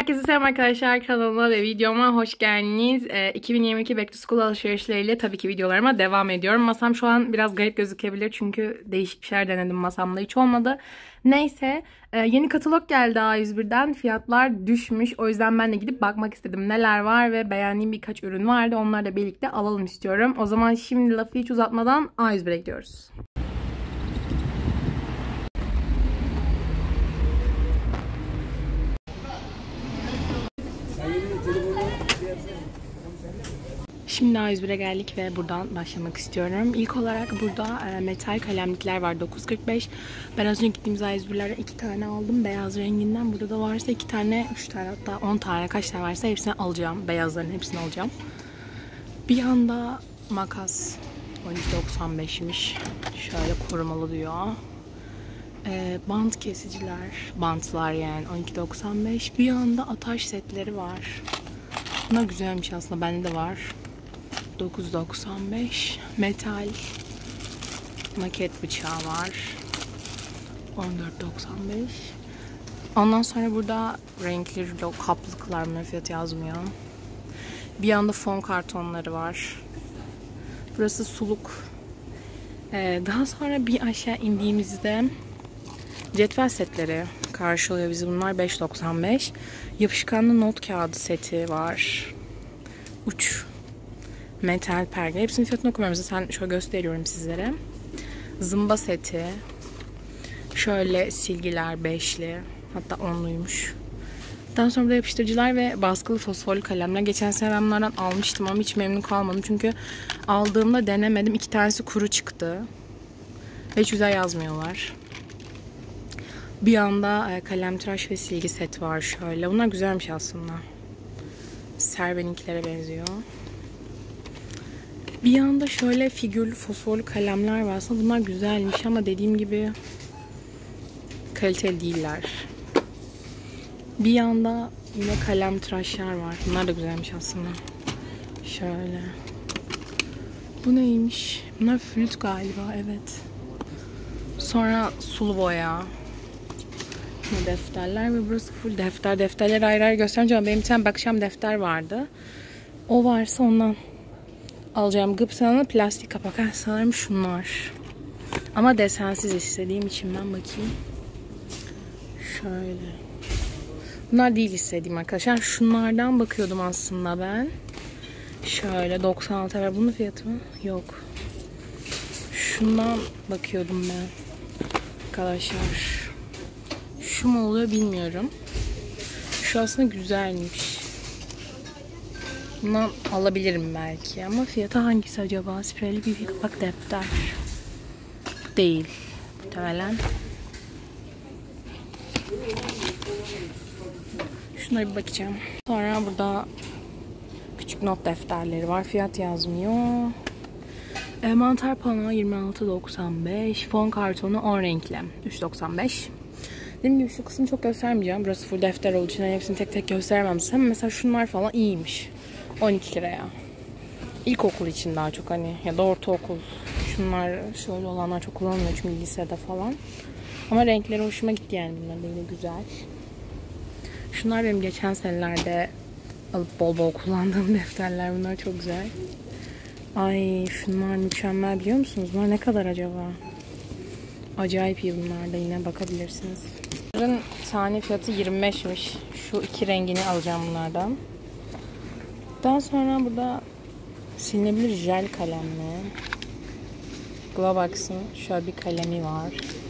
Herkese selam arkadaşlar, kanalıma ve videoma hoş geldiniz. 2022 Back to School alışverişleriyle tabii ki videolarıma devam ediyorum. Masam şu an biraz garip gözükebilir çünkü değişik bir şeyler denedim, masamda hiç olmadı. Neyse, yeni katalog geldi A101'den, fiyatlar düşmüş. O yüzden ben de gidip bakmak istedim neler var ve beğendiğim birkaç ürün vardı. Onları da birlikte alalım istiyorum. O zaman şimdi lafı hiç uzatmadan A101'e gidiyoruz. Şimdi A101'e geldik ve buradan başlamak istiyorum. İlk olarak burada metal kalemlikler var, 9.45. Ben az önce gittiğimiz A101'lerde 2 tane aldım beyaz renginden. Burada da varsa 2 tane, 3 tane, hatta 10 tane, kaç tane varsa hepsini alacağım. Beyazların hepsini alacağım. Bir yanda makas 12.95'miş. Şöyle korumalı diyor. Bant kesiciler, bantlar yani 12.95. Bir yanda ataş setleri var. Bunlar güzelmiş aslında, bende de var. 9.95. Metal maket bıçağı var. 14.95. Ondan sonra burada renkli kaplıklar, fiyatı yazmıyor. Bir yanda fon kartonları var. Burası suluk. Daha sonra bir aşağı indiğimizde cetvel setleri karşılıyor bizi. Bunlar 5.95. Yapışkanlı not kağıdı seti var. Uç metal perge. Hepsinin fiyatını okumuyorum. Zaten şöyle gösteriyorum sizlere. Zımba seti. Şöyle silgiler 5'li. Hatta 10'luymuş. Daha sonra da yapıştırıcılar ve baskılı fosforlu kalemler. Geçen sene ben bunlardan almıştım ama hiç memnun kalmadım. Çünkü aldığımda denemedim. 2 tanesi kuru çıktı. Ve hiç güzel yazmıyorlar. Bir yanda kalem tıraş ve silgi set var şöyle. Bunlar güzelmiş aslında. Serben'inkilere benziyor. Bir yanda şöyle figürlü fosforlu kalemler var. Aslında bunlar güzelmiş ama dediğim gibi kaliteli değiller. Bir yanda yine kalem tıraşlar var. Bunlar da güzelmiş aslında. Şöyle. Bu neymiş? Bunlar flüt galiba, evet. Sonra sulu boya. Defterler ve burası full defter. Defterleri ayrı ayrı göstereceğim ama benim bir tane bakacağım defter vardı. O varsa ondan alacağım. Gıpsanlı plastik kapak. Sanırım şunlar. Ama desensiz istediğim için ben bakayım. Şöyle. Bunlar değil istediğim arkadaşlar. Şunlardan bakıyordum aslında ben. Şöyle 96 var. Bunun fiyatı mı? Yok. Şundan bakıyordum ben. Arkadaşlar. Şu mu oluyor bilmiyorum. Şu aslında güzelmiş. Bundan alabilirim belki ama fiyatı hangisi acaba? Spreyli bir kapak defter. Değil. Muhtemelen. Şunlara bir bakacağım. Sonra burada küçük not defterleri var. Fiyat yazmıyor. Mantar pano 26.95. Fon kartonu 10 renkli. 3.95. Dediğim gibi şu kısmı çok göstermeyeceğim. Burası full defter olduğu için hepsini tek tek gösteremem size. Mesela şunlar falan iyiymiş. 12 liraya. İlkokul için daha çok hani, ya da ortaokul. Şunlar şöyle olanlar çok kullanılıyor çünkü lisede falan. Ama renkleri hoşuma gitti yani, bunlar da yine güzel. Şunlar benim geçen senelerde alıp bol bol kullandığım defterler. Bunlar çok güzel. Ay şunlar mükemmel, biliyor musunuz? Bunlar ne kadar acaba? Acayip iyi bunlar da, yine bakabilirsiniz. Bunların tane fiyatı 25'miş. Şu 2 rengini alacağım bunlardan. Daha sonra burada silinebilir jel kalemli. Globox'ın şöyle bir kalemi var.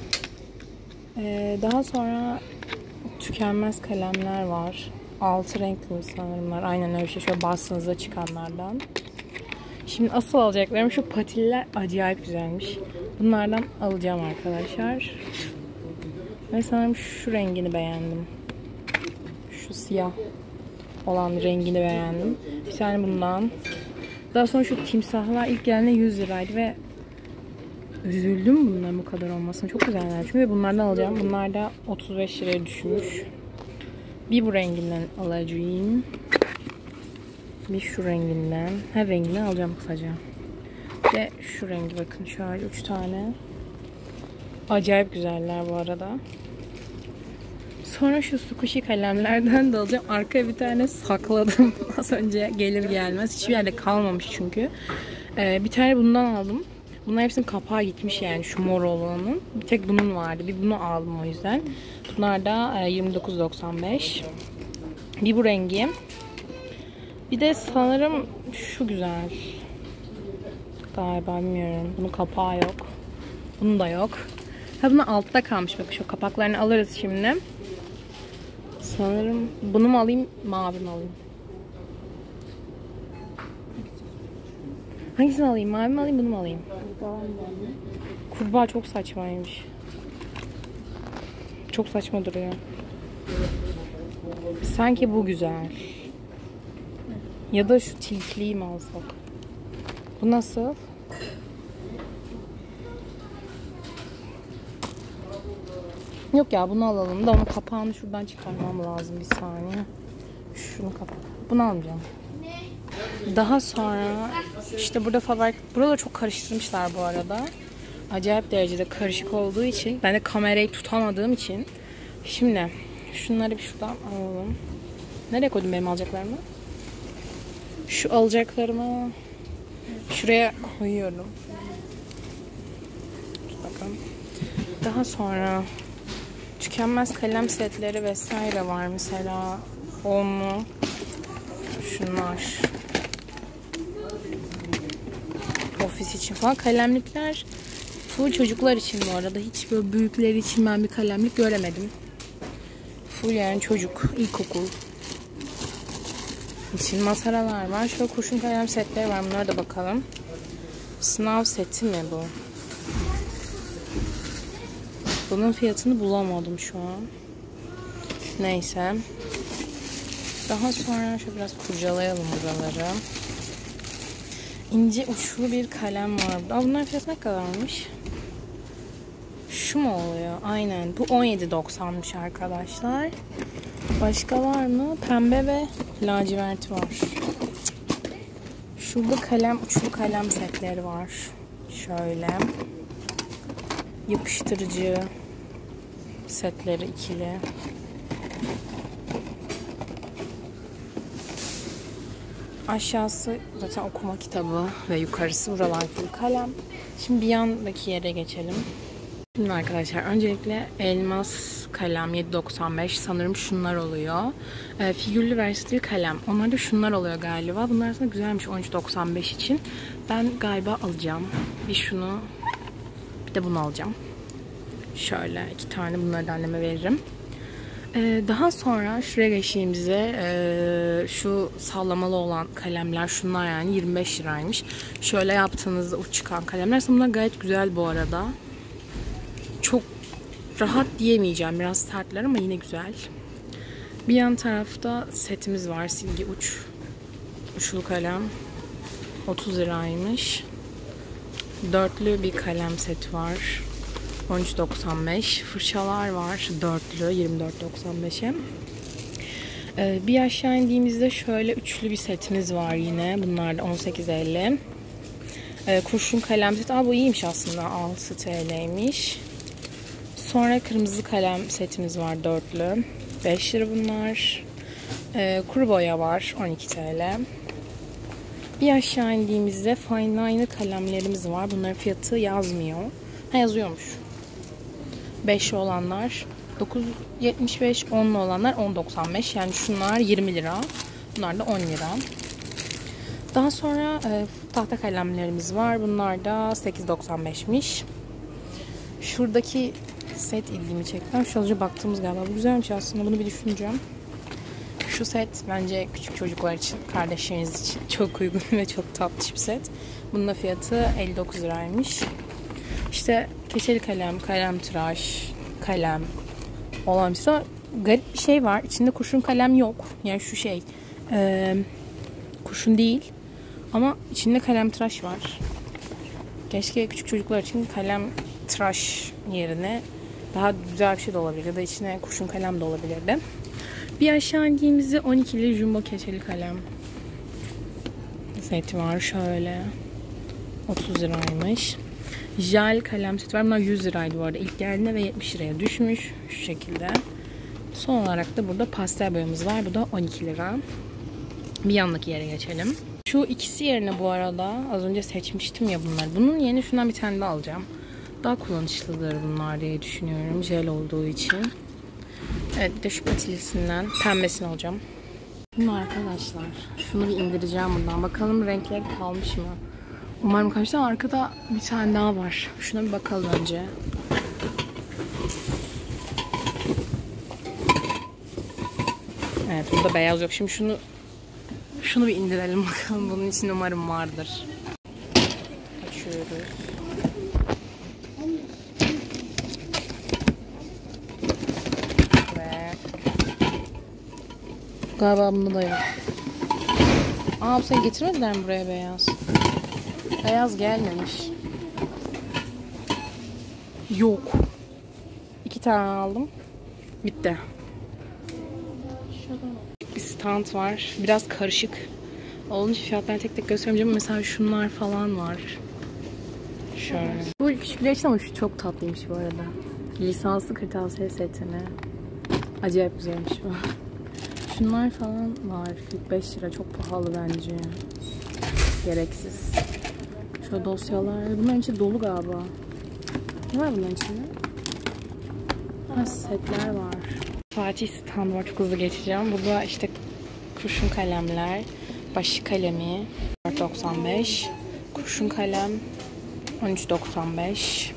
Daha sonra tükenmez kalemler var. 6 renkli sanırım var. Aynen öyle bir şey. Şöyle bastığınızda çıkanlardan. Şimdi asıl alacaklarım şu patiller, acayip güzelmiş. Bunlardan alacağım arkadaşlar. Ve sanırım şu rengini beğendim. Şu siyah olan rengini beğendim. Bir tane bundan. Daha sonra şu timsahlar ilk geldiğinde 100 liraydı ve üzüldüm bunların bu kadar olmasına. Çok güzeller çünkü bunlardan alacağım. Bunlar da 35 liraya düşmüş. Bir bu renginden alacağım. Bir şu renginden. Her renginden alacağım kısaca. Ve şu rengi bakın, şöyle 3 tane. Acayip güzeller bu arada. Sonra şu squishy kalemlerden de alacağım. Arkaya bir tane sakladım. Az önce gelir gelmez. Hiçbir yerde kalmamış çünkü. Bir tane bundan aldım. Bunlar hepsinin kapağı gitmiş yani şu mor olanın. Bir tek bunun vardı. Bir bunu aldım o yüzden. Bunlar da 29.95. Bir bu rengi. Bir de sanırım şu güzel. Galiba bilmiyorum. Bunun kapağı yok. Bunun da yok. Ha bunun altta kalmış. Bak şu kapaklarını alırız şimdi. Sanırım bunu mu alayım, mavi mi alayım? Hangisini alayım? Mavi mi alayım, bunu mu alayım? Kurbağa çok saçmaymış. Çok saçma duruyor. Sanki bu güzel. Ya da şu tilkliyi mi alsak? Bu nasıl? Yok ya bunu alalım da onun kapağını şuradan çıkarmam lazım bir saniye. Şunu kapat. Bunu almayacağım. Daha sonra işte burada buraları çok karıştırmışlar bu arada. Acayip derecede karışık olduğu için ben de kamerayı tutamadığım için şimdi şunları bir şuradan alalım. Nereye koydum benim alacaklarımı? Şu alacaklarımı şuraya koyuyorum. Bakın. Daha sonra tükenmez kalem setleri vesaire var mesela. Onlu. Şunlar. Ofis için falan. Kalemlikler full çocuklar için bu arada. Hiç böyle büyükleri için ben bir kalemlik göremedim. Full yani çocuk. İlkokul için masaralar var. Şöyle kurşun kalem setleri var. Bunlara da bakalım. Sınav seti mi bu? Bunun fiyatını bulamadım şu an. Neyse. Daha sonra şöyle biraz kurcalayalım buraları. İnce uçlu bir kalem var burada. Bunların fiyatı ne kadarmış? Şu mu oluyor? Aynen. Bu 17.90'mış arkadaşlar. Başka var mı? Pembe ve lacivert var. Şurada kalem, uçlu kalem setleri var. Şöyle. Yapıştırıcı setleri ikili. Aşağısı zaten okuma kitabı ve yukarısı buralar full kalem. Şimdi bir yandaki yere geçelim. Şimdi arkadaşlar öncelikle elmas kalem 7.95 sanırım şunlar oluyor. Figürlü ve stil kalem. Onlar da şunlar oluyor galiba. Bunlar aslında güzelmiş 13.95 için. Ben galiba alacağım. Bir şunu bir de bunu alacağım. Şöyle 2 tane bunları da anneme veririm. Daha sonra şuraya geçtiğimizde şu sallamalı olan kalemler şunlar yani 25 liraymış. Şöyle yaptığınızda uç çıkan kalemler. Bunlar gayet güzel bu arada. Çok rahat diyemeyeceğim. Biraz sertler ama yine güzel. Bir yan tarafta setimiz var. Silgi uçlu kalem. 30 liraymış. Dörtlü bir kalem seti var. 13.95. Fırçalar var. Dörtlü 24.95'e. Bir aşağı indiğimizde şöyle üçlü bir setimiz var yine. Bunlar da 18.50. Kurşun kalem seti. Bu iyiymiş aslında. 6 TL'ymiş. Sonra kırmızı kalem setimiz var dörtlü. 5 lira bunlar. Kuru boya var. 12 TL. Bir aşağı indiğimizde fine line kalemlerimiz var. Bunların fiyatı yazmıyor. Yazıyormuş. 5'li olanlar 9.75, 10'lu olanlar 10.95. Yani şunlar 20 lira. Bunlar da 10 lira. Daha sonra tahta kalemlerimiz var. Bunlar da 8.95'miş. Şuradaki set ilgimi çekti. Şu önce baktığımız galiba. Bu güzelmiş aslında. Bunu bir düşüneceğim. Şu set bence küçük çocuklar için, kardeşleriniz için çok uygun ve çok tatlı bir set. Bunun da fiyatı 59 liraymış. İşte keçeli kalem, kalem tıraş, kalem olan bir şey. Garip bir şey var. İçinde kurşun kalem yok. Yani şu şey kurşun değil. Ama içinde kalem tıraş var. Keşke küçük çocuklar için kalem tıraş yerine daha güzel bir şey de olabilir. Ya da içine kurşun kalem de olabilirdi. Bir aşağı indiğimizde 12'li jumbo keçeli kalem seti var. Şöyle 30 liraymış. Jel kalem seti var. Bunlar 100 liraydı bu arada. İlk geldiğinde ve 70 liraya düşmüş. Şu şekilde. Son olarak da burada pastel boyamız var. Bu da 12 lira. Bir yanındaki yere geçelim. Şu ikisi yerine bu arada az önce seçmiştim ya bunları. Bunun yerine şundan bir tane daha alacağım. Daha kullanışlıdır bunlar diye düşünüyorum. Jel olduğu için. Evet, bir de şu patilisinden pembesini alacağım. Bunu arkadaşlar. Şunu bir indireceğim buradan. Bakalım renkleri kalmış mı? Umarım kalmıştır. Arkada bir tane daha var. Şuna bir bakalım önce. Evet, burada beyaz yok. Şimdi şunu bir indirelim bakalım. Bunun için umarım vardır. Açıyoruz. Ve galiba bunda da yok. Aa, bu seni getirmediler mi buraya beyaz? Beyaz gelmemiş. Yok. 2 tane aldım. Bitti. Bir stand var. Biraz karışık. Olunca fiyatlarını tek tek göstermeyeceğim. Mesela şunlar falan var. Şöyle. Bu küçükler için ama şu çok tatlıymış bu arada. Lisanslı kırtasiye setine. Acayip güzelmiş bu. Şunlar falan var. 45 lira. Çok pahalı bence. Gereksiz. Şöyle dosyalar. Bunların içi dolu galiba. Ne var bunların içinde? Ha, setler var. Fatih stand var. Çok hızlı geçeceğim. Burada işte kurşun kalemler. Başı kalemi 4.95. Kurşun kalem 13.95.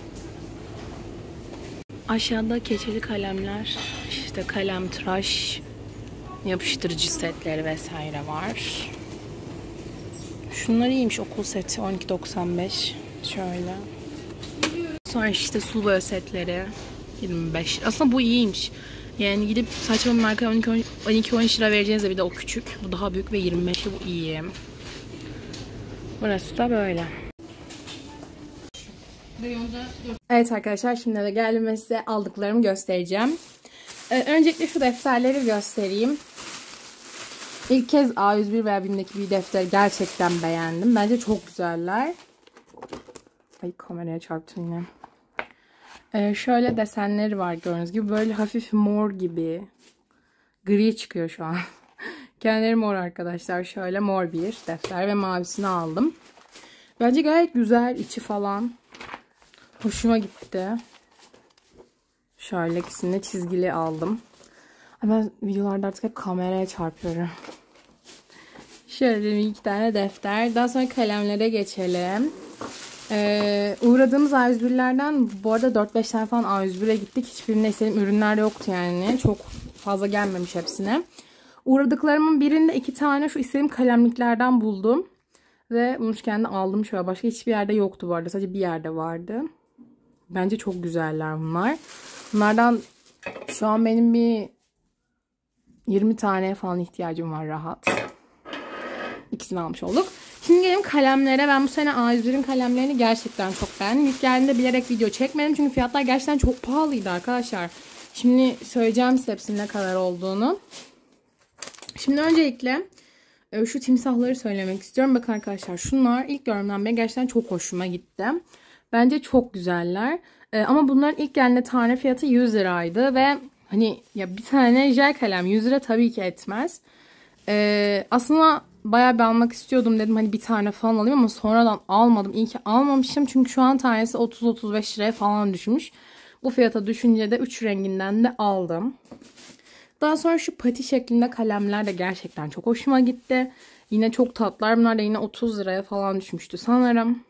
Aşağıda keçeli kalemler. İşte kalem, tıraş, yapıştırıcı setleri vesaire var. Şunlar iyiymiş, okul seti 12.95. Şöyle. Sonra işte sulu boya setleri 25. Aslında bu iyiymiş. Yani gidip saçma bir markaya 12-13 lira vereceğinize bir de o küçük. Bu daha büyük ve 25. Bu iyi. Burası da böyle. Evet arkadaşlar, şimdi de geldim ve size aldıklarımı göstereceğim. Öncelikle şu defterleri göstereyim. İlk kez A101 veya BİM'deki bir defter gerçekten beğendim. Bence çok güzeller. Ay, kameraya çarptım yine. Şöyle desenleri var gördüğünüz gibi. Böyle hafif mor gibi. Gri çıkıyor şu an. Kendileri mor arkadaşlar. Şöyle mor bir defter ve mavisini aldım. Bence gayet güzel. İçi falan. Hoşuma gitti. Şöyle ikisini de çizgili aldım. Ben videolarda artık hep kameraya çarpıyorum. Şöyle 2 tane defter. Daha sonra kalemlere geçelim. Uğradığımız A101'lerden bu arada 4-5 tane falan A101'e gittik. Hiçbirinde istediğim ürünler yoktu yani. Çok fazla gelmemiş hepsine. Uğradıklarımın birinde 2 tane şu istediğim kalemliklerden buldum. Ve bulmuşken de aldım şöyle. Başka hiçbir yerde yoktu bu arada. Sadece bir yerde vardı. Bence çok güzeller bunlar. Bunlardan şu an benim bir 20 tane falan ihtiyacım var rahat. İkisini almış olduk. Şimdi gelelim kalemlere. Ben bu sene A101'in kalemlerini gerçekten çok beğendim. İlk geldiğinde bilerek video çekmedim. Çünkü fiyatlar gerçekten çok pahalıydı arkadaşlar. Şimdi söyleyeceğim size hepsinin ne kadar olduğunu. Şimdi öncelikle şu timsahları söylemek istiyorum. Bakın arkadaşlar, şunlar ilk gördüğümden beri gerçekten çok hoşuma gitti. Bence çok güzeller. Ama bunların ilk geldiğinde tane fiyatı 100 liraydı. Ve hani ya bir tane jel kalem 100 lira tabii ki etmez. Aslında bayağı bir almak istiyordum, dedim hani bir tane falan alayım ama sonradan almadım. İyi ki almamışım çünkü şu an tanesi 30-35 liraya falan düşmüş. Bu fiyata düşünce de 3 renginden de aldım. Daha sonra şu pati şeklinde kalemler de gerçekten çok hoşuma gitti. Yine çok tatlılar. Bunlar da yine 30 liraya falan düşmüştü sanırım.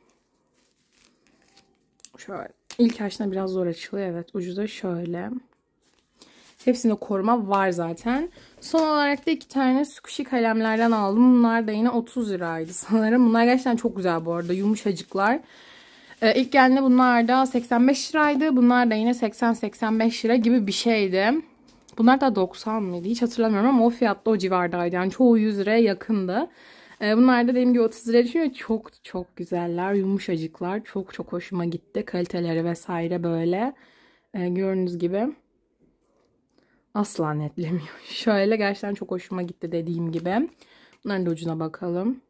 Şöyle. İlk açtığında biraz zor açılıyor. Evet. Ucu da şöyle. Hepsinde koruma var zaten. Son olarak da 2 tane squishy kalemlerden aldım. Bunlar da yine 30 liraydı sanırım. Bunlar gerçekten çok güzel bu arada. Yumuşacıklar. İlk geldiğinde bunlar da 85 liraydı. Bunlar da yine 80-85 lira gibi bir şeydi. Bunlar da 90 mıydı? Hiç hatırlamıyorum ama o fiyatta o civardaydı. Yani çoğu 100 liraya yakındı. Bunlar da dediğim gibi 30 liraya düşüyor. Çok çok güzeller. Yumuşacıklar. Çok çok hoşuma gitti. Kaliteleri vesaire böyle. Gördüğünüz gibi. Asla netlemiyor. Şöyle gerçekten çok hoşuma gitti dediğim gibi. Bunların da ucuna bakalım.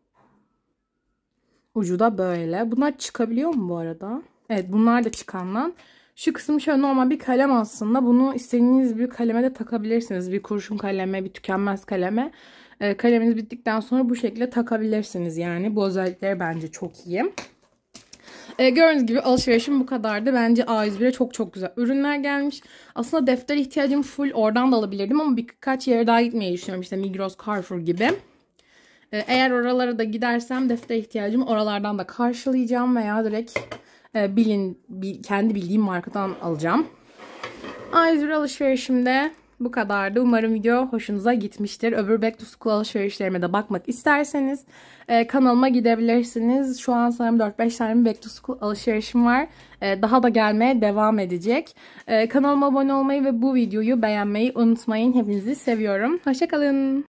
Ucu da böyle. Bunlar çıkabiliyor mu bu arada? Evet, bunlar da çıkandan. Şu kısım şöyle normal bir kalem aslında. Bunu istediğiniz bir kaleme de takabilirsiniz. Bir kurşun kaleme, bir tükenmez kaleme. Kaleminiz bittikten sonra bu şekilde takabilirsiniz yani. Bu özellikleri bence çok iyi. Gördüğünüz gibi alışverişim bu kadardı. Bence A101'e çok güzel ürünler gelmiş. Aslında defter ihtiyacım full oradan da alabilirdim ama birkaç yere daha gitmeyi düşünüyorum. İşte Migros, Carrefour gibi. Eğer oralara da gidersem defter ihtiyacımı oralardan da karşılayacağım veya direkt kendi bildiğim markadan alacağım. A101 alışverişimde bu kadardı. Umarım video hoşunuza gitmiştir. Öbür Back to School alışverişlerime de bakmak isterseniz kanalıma gidebilirsiniz. Şu an sanırım 4-5 tane Back to School alışverişim var. Daha da gelmeye devam edecek. Kanalıma abone olmayı ve bu videoyu beğenmeyi unutmayın. Hepinizi seviyorum. Hoşça kalın.